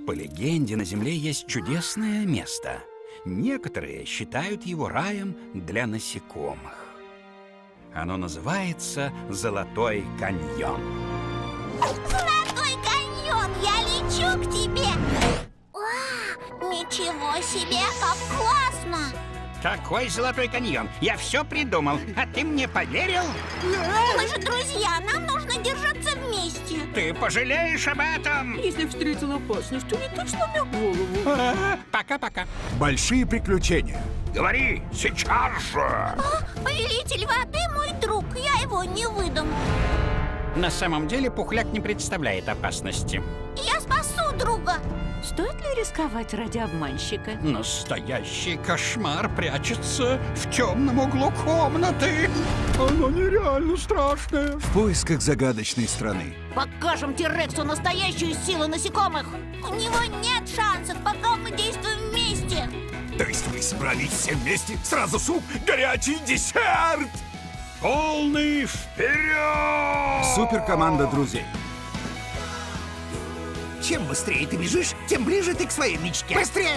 По легенде, на Земле есть чудесное место. Некоторые считают его раем для насекомых. Оно называется Золотой каньон. Золотой каньон, я лечу к тебе. Ничего себе, как классно! Какой Золотой каньон? Я все придумал, а ты мне поверил? Мы же друзья, нам нужно держаться вместе. Ты пожалеешь об этом? Если встретил опасность, улетай, сломя голову. Пока-пока. Большие приключения. Говори сейчас же! Повелитель воды мой друг, я его не выдам. На самом деле Пухляк не представляет опасности. Я спасу друга. Стоит ли рисковать ради обманщика? Настоящий кошмар прячется в темном углу комнаты. Оно нереально страшное. В поисках загадочной страны. Покажем Тирексу настоящую силу насекомых. У него нет шансов, пока мы действуем вместе. То есть вы собрались все вместе? Сразу суп, горячий десерт! Полный вперед! Суперкоманда друзей. Чем быстрее ты бежишь, тем ближе ты к своей мечте. Быстрее!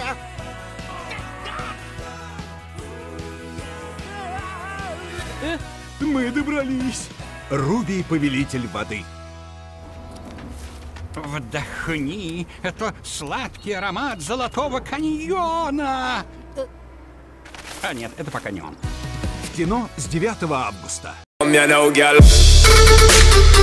Мы добрались. Руби — повелитель воды. Вдохни, это сладкий аромат Золотого каньона. А нет, это пока не он. В кино с 9 августа. Me and no girl.